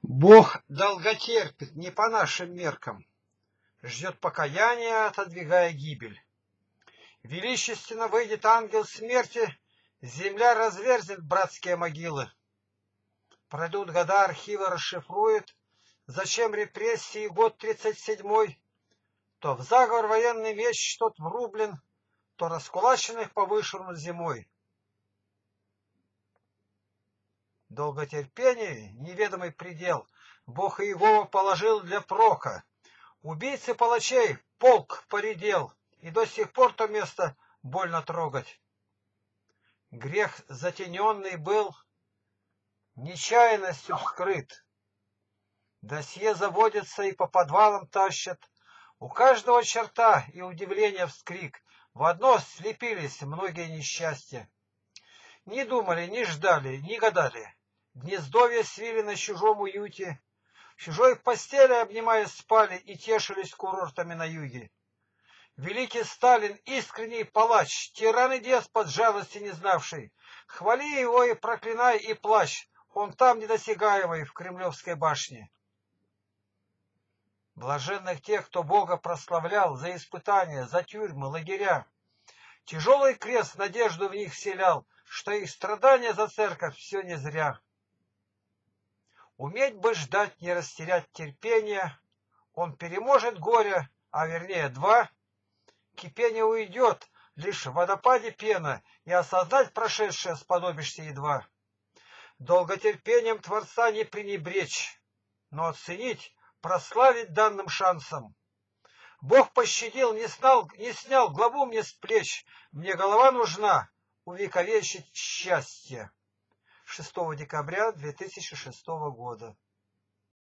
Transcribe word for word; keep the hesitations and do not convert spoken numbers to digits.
Бог долготерпит, не по нашим меркам, ждет покаяния, отодвигая гибель. Величественно выйдет ангел смерти, земля разверзнет братские могилы. Пройдут года, архивы расшифруют, зачем репрессии год тридцать седьмой, то в заговор военный меч тот врублен, то раскулаченных повышенут зимой. Долготерпение, неведомый предел, Бог Иегова положил для прока. Убийцы палачей полк поредел, и до сих пор то место больно трогать. Грех затененный был, нечаянностью скрыт. Досье заводятся и по подвалам тащат. У каждого черта и удивления вскрик. В одно слепились многие несчастья. Не думали, не ждали, не гадали. Гнездовье свили на чужом уюте. В чужой постели, обнимаясь, спали и тешились курортами на юге. Великий Сталин, искренний палач, тиран и деспот, жалости не знавший. Хвали его и проклинай, и плачь. Он там недосягаемый, в Кремлевской башне. Блаженных тех, кто Бога прославлял за испытания, за тюрьмы, лагеря. Тяжелый крест надежду в них вселял, что их страдания за церковь все не зря. Уметь бы ждать, не растерять терпения, он переможет горе, а вернее два. Кипение уйдет, лишь в водопаде пена, и осознать прошедшее сподобишься едва. Долготерпением Творца не пренебречь, но оценить, прославить данным шансом. Бог пощадил, не, снял, не снял главу мне с плеч, мне голова нужна, увековечить счастье. шестого декабря две тысячи шестого года.